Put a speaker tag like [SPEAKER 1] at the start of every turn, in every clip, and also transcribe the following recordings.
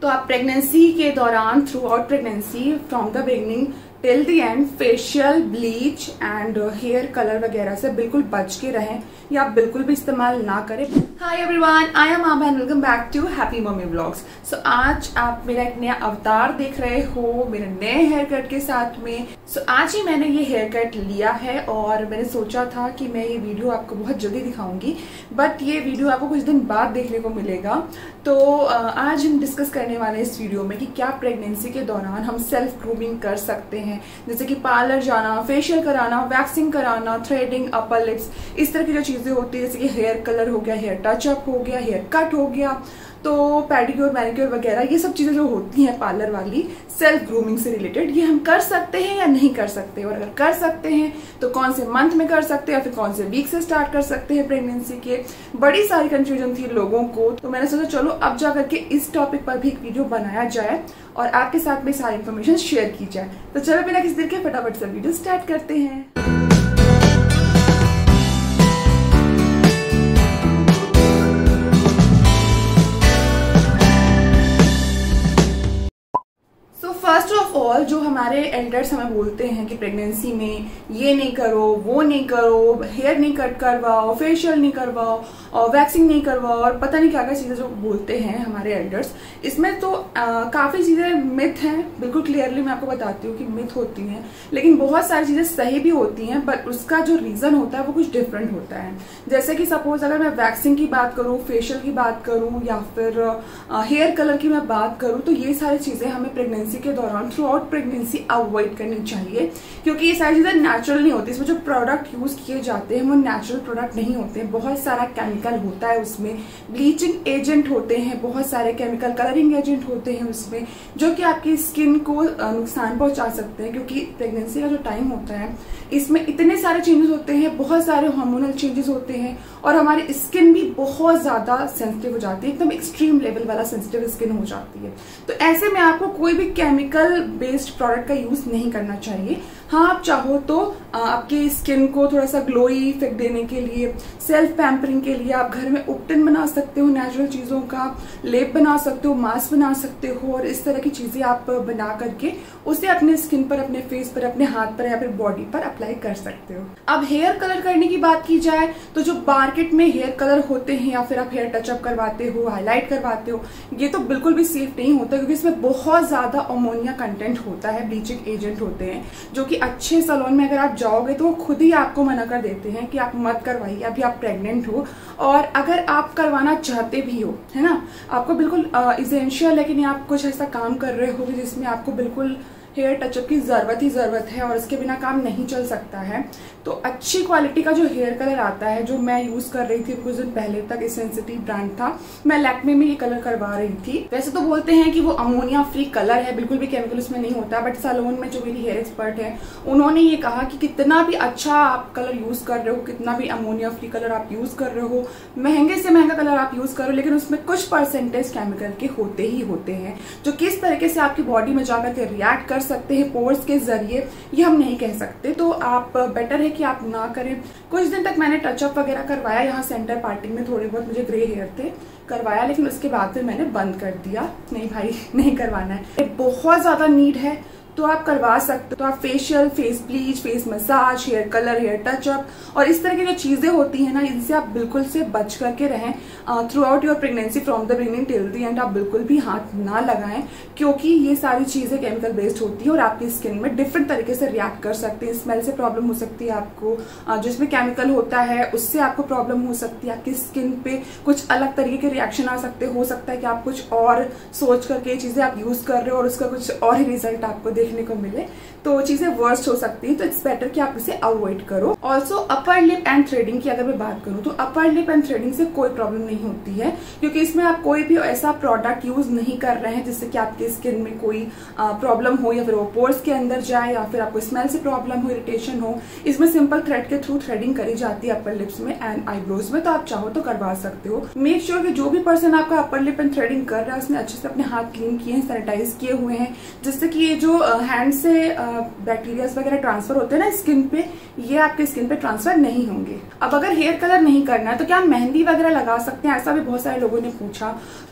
[SPEAKER 1] तो आप प्रेगनेंसी के दौरान throughout pregnancy from the beginning till the end facial bleach and hair colour वगैरह से बिल्कुल बच के रहें या आप बिल्कुल भी इस्तेमाल ना करें। Hi everyone, I am Abha and welcome back to happy mummy vlogs. So आज आप मेरा एक नया अवतार देख रहे हो मेरे नए हेयर कट के साथ में। आज ही मैंने ये हेयर कट लिया है और मैंने सोचा था कि मैं ये वीडियो आपको बहुत जल्दी दिखाऊंगी, बट ये वीडियो आपको कुछ दिन बाद देखने को मिलेगा। तो आज हम डिस्कस करने वाले हैं इस वीडियो में कि क्या प्रेगनेंसी के दौरान हम सेल्फ ग्रूमिंग कर सकते हैं, जैसे कि पार्लर जाना, फेशियल कराना, वैक्सिंग कराना, थ्रेडिंग, अपर लिप्स, इस तरह की जो चीजें होती है, जैसे कि हेयर कलर हो गया, हेयर टचअप हो गया, हेयर कट हो गया, तो पेडिक्योर मैनिक्योर वगैरह, ये सब चीजें जो होती हैं पार्लर वाली सेल्फ ग्रूमिंग से रिलेटेड, ये हम कर सकते हैं या नहीं कर सकते, और अगर कर सकते हैं तो कौन से मंथ में कर सकते हैं या फिर कौन से वीक से स्टार्ट कर सकते हैं। प्रेगनेंसी के बड़ी सारी कंफ्यूजन थी लोगों को, तो मैंने सोचा चलो अब जा करके इस टॉपिक पर भी एक वीडियो बनाया जाए और आपके साथ में सारी इन्फॉर्मेशन शेयर की जाए। तो चलो बिना किसी देर के फटाफट से वीडियो स्टार्ट करते हैं। फर्स्ट ऑफ ऑल, जो हमारे एल्डर्स हमें बोलते हैं कि प्रेगनेंसी में ये नहीं करो, वो नहीं करो, हेयर नहीं कट करवाओ, फेशियल नहीं करवाओ और वैक्सिंग नहीं करवाओ और पता नहीं क्या क्या चीजें जो बोलते हैं हमारे एल्डर्स, इसमें तो काफी चीजें मिथ हैं। बिल्कुल क्लियरली मैं आपको बताती हूँ कि मिथ होती हैं, लेकिन बहुत सारी चीजें सही भी होती हैं, बट उसका जो रीजन होता है वो कुछ डिफरेंट होता है। जैसे कि सपोज अगर मैं वैक्सिंग की बात करूँ, फेशियल की बात करूँ या फिर हेयर कलर की मैं बात करूँ, तो ये सारी चीजें हमें प्रेगनेंसी के दौरान थ्रू आउट प्रेगनेंसी अवॉइड करनी चाहिए, क्योंकि ये सारी चीजें नेचुरल नहीं होती। इसमें जो प्रोडक्ट यूज किए जाते हैं वो नेचुरल प्रोडक्ट नहीं होते हैं, बहुत सारा केमिकल होता है उसमें, ब्लीचिंग एजेंट होते हैं, बहुत सारे केमिकल कलरिंग एजेंट होते हैं उसमें, जो कि आपकी स्किन को नुकसान पहुंचा सकते हैं। क्योंकि प्रेगनेंसी का जो टाइम होता है इसमें इतने सारे चेंजेस होते हैं, बहुत सारे हार्मोनल चेंजेस होते हैं और हमारी स्किन भी बहुत ज्यादा सेंसिटिव हो जाती है, एकदम एक्सट्रीम लेवल वाला सेंसिटिव स्किन हो जाती है। तो ऐसे में आपको कोई भी केमिकल बेस्ड प्रोडक्ट का यूज नहीं करना चाहिए। हाँ, आप चाहो तो आपकी स्किन को थोड़ा सा ग्लोई इफेक्ट देने के लिए, सेल्फ पैम्परिंग के लिए आप घर में उपटन बना सकते हो, नेचुरल चीजों का लेप बना सकते हो, मास्क बना सकते हो और इस तरह की चीजें आप बना करके उसे अपने स्किन पर, अपने फेस पर, अपने हाथ पर या फिर बॉडी पर अप्लाई कर सकते हो। अब हेयर कलर करने की बात की जाए तो जो मार्केट में हेयर कलर होते हैं या फिर आप हेयर टचअप करवाते हो, हाईलाइट करवाते हो, ये तो बिल्कुल भी सेफ नहीं होता, क्योंकि इसमें बहुत ज्यादा अमोनिया कंटेंट होता है, ब्लीचिंग एजेंट होते हैं, जो कि अच्छे सैलून में अगर आप जाओगे तो वो खुद ही आपको मना कर देते हैं कि आप मत करवाइए, अभी आप प्रेग्नेंट हो। और अगर आप करवाना चाहते भी हो, है ना, आपको बिल्कुल इसेंशियल है कि नहीं, आप कुछ ऐसा काम कर रहे हो जिसमें आपको बिल्कुल हेयर टचअप की जरूरत है और इसके बिना काम नहीं चल सकता है, तो अच्छी क्वालिटी का जो हेयर कलर आता है, जो मैं यूज कर रही थी कुछ दिन पहले तक, सेंसिटिव ब्रांड था, मैं लैक्मे में ये कलर करवा रही थी। वैसे तो बोलते हैं कि वो अमोनिया फ्री कलर है, बिल्कुल भी केमिकल उसमें नहीं होता, बट सैलून में जो मेरी हेयर एक्सपर्ट है उन्होंने ये कहा कि कितना भी अच्छा आप कलर यूज कर रहे हो, कितना भी अमोनिया फ्री कलर आप यूज कर रहे हो, महंगे से महंगा कलर आप यूज करो, लेकिन उसमें कुछ परसेंटेज केमिकल के होते ही होते हैं, जो किस तरीके से आपकी बॉडी में जाकर के रिएक्ट कर सकते हैं पोर्स के जरिए, ये हम नहीं कह सकते। तो आप बेटर है कि आप ना करें। कुछ दिन तक मैंने टचअप वगैरह करवाया, यहाँ सेंटर पार्टी में थोड़े बहुत मुझे ग्रे हेयर थे, करवाया, लेकिन उसके बाद फिर मैंने बंद कर दिया, नहीं भाई नहीं करवाना है। बहुत ज्यादा नीड है तो आप करवा सकते हो। तो आप facial, face bleach, face massage, hair colour, hair touch up और इस तरह की जो चीजें होती है ना, इनसे आप बिल्कुल से बच करके रहें throughout your pregnancy from the beginning till the end. आप बिल्कुल भी हाथ ना लगाएं, क्योंकि ये सारी चीजें केमिकल बेस्ड होती है और आपकी स्किन में डिफरेंट तरीके से रिएक्ट कर सकते हैं। स्मेल से प्रॉब्लम हो सकती है आपको, जिसमें केमिकल होता है उससे आपको प्रॉब्लम हो सकती है, आपकी स्किन पे कुछ अलग तरीके के रिएक्शन आ सकते हो सकता है कि आप कुछ और सोच करके ये चीजें आप यूज कर रहे हो और उसका कुछ और ही रिजल्ट आपको देखने को मिले, तो चीजें वर्स्ट हो सकती है। तो इट्स बेटर कि आप इसे अवॉइड करो। Also upper lip and threading की अगर मैं बात करूं तो अपर लिप एंड थ्रेडिंग से कोई प्रॉब्लम नहीं होती है, क्योंकि इसमें आप कोई भी ऐसा प्रोडक्ट यूज नहीं कर रहे हैं जिससे कि आपकी स्किन में कोई प्रॉब्लम हो या फिर वो पोर्स के अंदर जाए या फिर आपको स्मेल से प्रॉब्लम हो, इरिटेशन हो। इसमें सिंपल थ्रेड के थ्रू थ्रेडिंग करी जाती है अपर लिप्स में एंड आईब्रोज में, तो आप चाहो तो करवा सकते हो। मेक श्योर कि जो भी पर्सन आपका अपर लिप एंड थ्रेडिंग कर रहा है उसने अच्छे से अपने हाथ क्लीन किए हैं, सैनिटाइज किए हुए हैं, जिससे कि ये जो हैंड से बैक्टीरिया वगैरह ट्रांसफर होते हैं ना स्किन पे, ये आपके स्किन पे ट्रांसफर नहीं होंगे। अब अगर हेयर कलर नहीं करना है तो क्या हम मेहंदी वगैरह लगा सकते हैं, ऐसा भी बहुत सारे लोगों ने पूछा।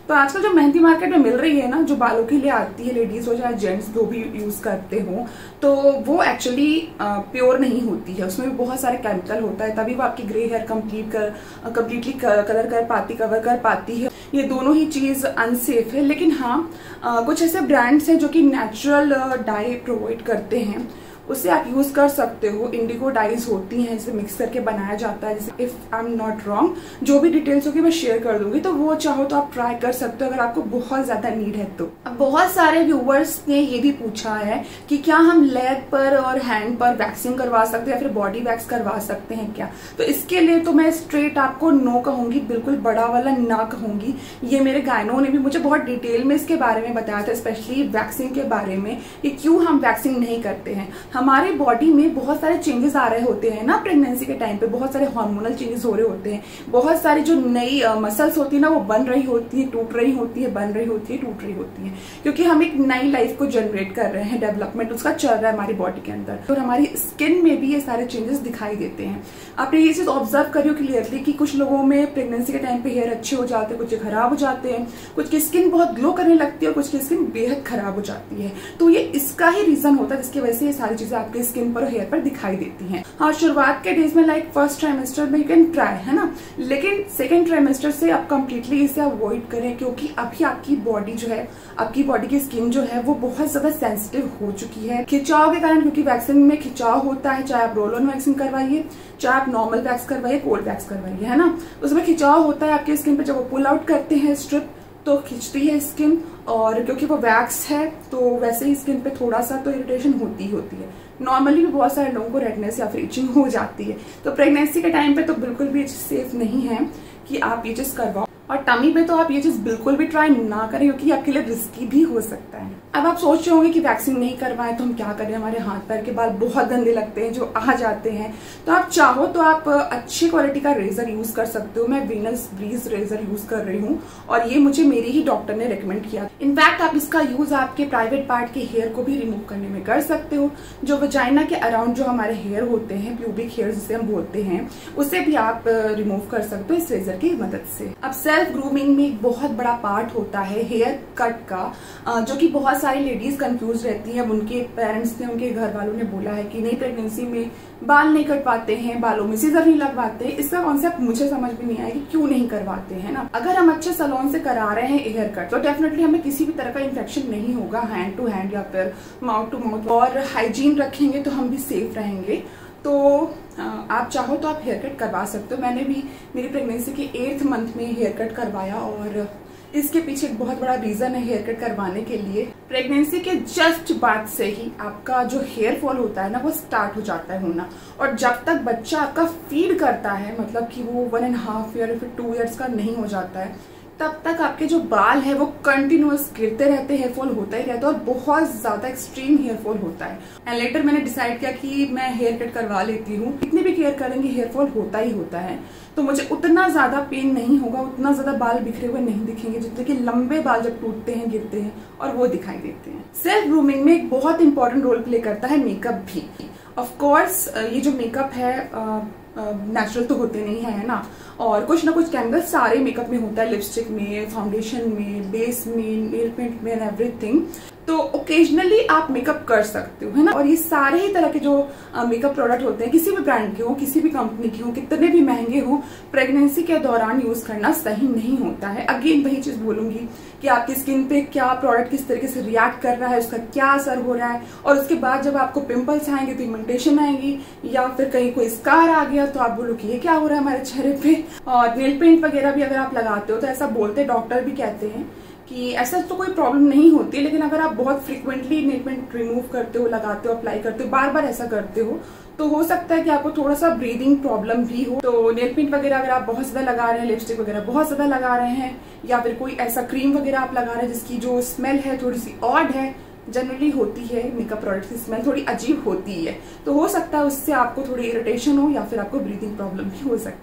[SPEAKER 1] तो आजकल जो मेहंदी मार्केट में मिल रही है ना, जो बालों के लिए आती है, लेडीज हो चाहे जेंट्स जो भी यूज करते हो, तो वो एक्चुअली प्योर नहीं होती है, उसमें भी बहुत सारे केमिकल होता है, तभी वो आपकी ग्रे हेयर कंप्लीटली कलर कर पाती, कवर कर पाती है। ये दोनों ही चीज अनसेफ है। लेकिन हाँ, कुछ ऐसे ब्रांड्स हैं जो कि नेचुरल डाई प्रोवाइड करते हैं, उससे आप यूज कर सकते हो। इंडिगो डाइज होती हैं, इसे मिक्स करके बनाया जाता है, जैसे if I am not wrong, जो भी डिटेल्स होगी मैं शेयर कर दूंगी, तो वो चाहो तो आप ट्राई कर सकते हो अगर आपको बहुत ज्यादा नीड है तो। अब बहुत सारे व्यूवर्स ने ये भी पूछा है कि क्या हम लेग पर और हैंड पर वैक्सिंग करवा सकते हैं या फिर बॉडी वैक्स करवा सकते हैं क्या। तो इसके लिए तो मैं स्ट्रेट आपको नो कहूंगी, बिल्कुल बड़ा वाला ना कहूंगी। ये मेरे गायनों ने भी मुझे बहुत डिटेल में इसके बारे में बताया था, स्पेशली वैक्सिंग के बारे में, कि क्यों हम वैक्सिंग नहीं करते हैं। हमारे बॉडी में बहुत सारे चेंजेस आ रहे होते हैं ना, प्रेगनेंसी के टाइम पे बहुत सारे हार्मोनल चेंजेस हो रहे होते हैं, बहुत सारी जो नई मसल्स होती है ना, वो बन रही होती है, टूट रही होती है, बन रही होती है, टूट रही होती है, क्योंकि हम एक नई लाइफ को जनरेट कर रहे हैं, डेवलपमेंट उसका चल रहा है हमारी बॉडी के अंदर। और हमारी स्किन में भी ये सारे चेंजेस दिखाई देते हैं। आपने ये चीज ऑब्जर्व करियो क्लियरली कि कुछ लोगों में प्रेगनेंसी के टाइम पे हेयर अच्छे हो जाते हैं, कुछ खराब हो जाते हैं, कुछ की स्किन बहुत ग्लो करने लगती है और कुछ की स्किन बेहद खराब हो जाती है। तो ये इसका ही रीजन होता है जिसकी वजह से ये सारी चीजें आपके स्किन पर और हेयर पर दिखाई देती हैं। हाँ, शुरुआत के डेज में लाइक फर्स्ट ट्राइमेस्टर में यू कैन ट्राई, है ना, लेकिन सेकेंड ट्राइमेस्टर से आप कंप्लीटली इसे अवॉइड करें, क्योंकि अभी आपकी बॉडी जो है, आपकी बॉडी की स्किन जो है वो बहुत ज्यादा सेंसिटिव हो चुकी है खिंचाव के कारण, क्योंकि वैक्सिंग में खिंचाव होता है, चाहे आप रोल ऑन वैक्सिंग करवाइए, चाहे आप नॉर्मल वैक्स करवाइए, कोल्ड वैक्स करवाइए, है ना, उसमें खिंचाव होता है आपकी स्किन पे। जब वो पुल आउट करते हैं स्ट्रिप तो खिंचती है स्किन, और क्योंकि वो वैक्स है तो वैसे ही स्किन पे थोड़ा सा तो इरिटेशन होती है। नॉर्मली भी बहुत सारे लोगों को रेडनेस या फिर इचिंग हो जाती है। तो प्रेगनेंसी के टाइम पे तो बिल्कुल भी सेफ नहीं है कि आप ये चीज करवाओ, और टमी पे तो आप ये चीज बिल्कुल भी ट्राई ना करें, क्योंकि आपके लिए रिस्की भी हो सकता है। अब आप सोच रहे होंगे कि वैक्सीन नहीं करवाएं तो हम क्या करें, हमारे हाथ पैर के बाल बहुत गंदे लगते हैं जो आ जाते हैं। तो आप चाहो तो आप अच्छी क्वालिटी का रेजर यूज कर सकते हो। मैं वीनस ब्रीज रेजर यूज कर रही हूँ और ये मुझे मेरी ही डॉक्टर ने रेकमेंड किया। इनफैक्ट आप इसका यूज आपके प्राइवेट पार्ट के हेयर को भी रिमूव करने में कर सकते हो। जो वजाइना के अराउंड जो हमारे हेयर होते हैं, प्यूबिक हेयर जिसे हम बोलते हैं, उसे भी आप रिमूव कर सकते हो इस रेजर की मदद से। अब सेल्फ ग्रूमिंग में एक बहुत बड़ा पार्ट होता है हेयर कट का, जो कि बहुत सारी लेडीज कंफ्यूज रहती हैं। उनके पेरेंट्स ने, उनके घर वालों ने बोला है कि नहीं, प्रेगनेंसी में बाल नहीं कटवाते हैं, बालों में सीजर नहीं लगवाते। इसका कॉन्सेप्ट मुझे समझ में नहीं आया कि क्यों नहीं करवाते हैं ना। अगर हम अच्छे सैलून से करा रहे हैं हेयर कट तो डेफिनेटली हमें किसी भी तरह का इन्फेक्शन नहीं होगा हैंड टू हैंड या फिर माउथ टू माउथ, और हाइजीन रखेंगे तो हम भी सेफ रहेंगे। तो आप चाहो तो आप हेयर कट करवा सकते हो। मैंने भी मेरी प्रेगनेंसी के 8th मंथ में हेयर कट करवाया, और इसके पीछे एक बहुत बड़ा रीजन है हेयर कट करवाने के लिए। प्रेगनेंसी के जस्ट बाद से ही आपका जो हेयर फॉल होता है ना, वो स्टार्ट हो जाता है होना, और जब तक बच्चा आपका फीड करता है, मतलब कि वो 1.5 ईयर या फिर 2 ईयर्स का नहीं हो जाता है, तब तक आपके जो बाल है वो कंटिन्यूअस गिरते रहते, हेयर फॉल होता ही रहता है, और बहुत ज्यादा एक्सट्रीम हेयर फॉल होता है। एंड लेटर मैंने डिसाइड किया कि मैं हेयर कट करवा लेती हूँ। कितनी भी केयर करेंगे हेयर फॉल होता ही होता है, तो मुझे उतना ज्यादा पेन नहीं होगा, उतना ज्यादा बाल बिखरे हुए नहीं दिखेंगे जितने कि लंबे बाल जब टूटते हैं, गिरते हैं और वो दिखाई देते हैं। सेल्फ ग्रूमिंग में एक बहुत इंपॉर्टेंट रोल प्ले करता है मेकअप भी। ऑफ कोर्स ये जो मेकअप है नेचुरल तो होते नहीं है ना, और कुछ ना कुछ केमिकल सारे मेकअप में होता है, लिपस्टिक में, फाउंडेशन में, बेस में, नेल पेंट में, एवरीथिंग। तो ओकेजनली आप मेकअप कर सकते हो, है ना। और ये सारे ही तरह के जो मेकअप प्रोडक्ट होते हैं, किसी भी ब्रांड के हो, किसी भी कंपनी के हो, कितने भी महंगे हो, प्रेगनेंसी के दौरान यूज करना सही नहीं होता है। अगेन वही चीज बोलूंगी कि आपकी स्किन पे क्या प्रोडक्ट किस तरीके से रिएक्ट कर रहा है, उसका क्या असर हो रहा है, और उसके बाद जब आपको पिंपल्स आएंगे, पिगमेंटेशन आएंगी, या फिर कहीं कोई स्कार आ गया तो आप बोलो कि ये क्या हो रहा है हमारे चेहरे पे। और नेल पेंट वगैरह भी अगर आप लगाते हो तो ऐसा बोलते, डॉक्टर भी कहते हैं कि ऐसा तो कोई प्रॉब्लम नहीं होती, लेकिन अगर आप बहुत फ्रिक्वेंटली नेल पेंट रिमूव करते हो, लगाते हो, अप्लाई करते हो, बार बार ऐसा करते हो, तो हो सकता है कि आपको थोड़ा सा ब्रीदिंग प्रॉब्लम भी हो। तो नेल पेंट वगैरह अगर आप बहुत ज्यादा लगा रहे हैं, लिपस्टिक वगैरह बहुत ज्यादा लगा रहे हैं, या फिर कोई ऐसा क्रीम वगैरह आप लगा रहे हैं जिसकी जो स्मेल है थोड़ी सी ऑड है, जनरली होती है मेकअप प्रोडक्ट की स्मेल थोड़ी अजीब होती है, तो हो सकता है उससे आपको थोड़ी इरिटेशन हो या फिर आपको ब्रीदिंग प्रॉब्लम भी हो सकती है।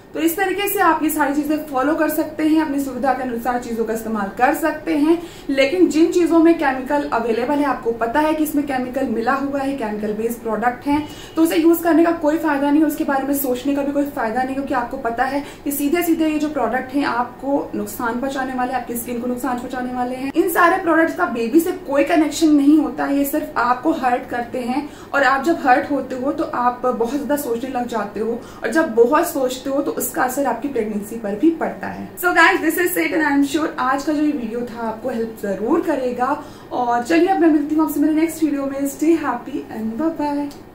[SPEAKER 1] तो इस तरीके से आप ये सारी चीजें फॉलो कर सकते हैं, अपनी सुविधा के अनुसार चीजों का इस्तेमाल कर सकते हैं। लेकिन जिन चीजों में केमिकल अवेलेबल है, आपको पता है कि इसमें केमिकल मिला हुआ है, केमिकल बेस्ड प्रोडक्ट है, तो उसे यूज करने का कोई फायदा नहीं है, उसके बारे में सोचने का भी कोई फायदा नहीं, क्योंकि आपको पता है कि सीधे सीधे ये जो प्रोडक्ट है आपको नुकसान पहुंचाने वाले, आपकी स्किन को नुकसान पहुंचाने वाले हैं। इन सारे प्रोडक्ट्स का बेबी से कोई कनेक्शन नहीं होता है, ये सिर्फ आपको हर्ट करते हैं। और आप जब हर्ट होते हो तो आप बहुत ज्यादा सोचने लग जाते हो, और जब बहुत सोचते हो तो उसका असर आपकी प्रेगनेंसी पर भी पड़ता है। So guys, this is it and I am sure आज का जो ये वीडियो था आपको हेल्प जरूर करेगा। और चलिए अब मैं मिलती हूँ आपसे मेरे नेक्स्ट वीडियो में। Stay happy and bye bye.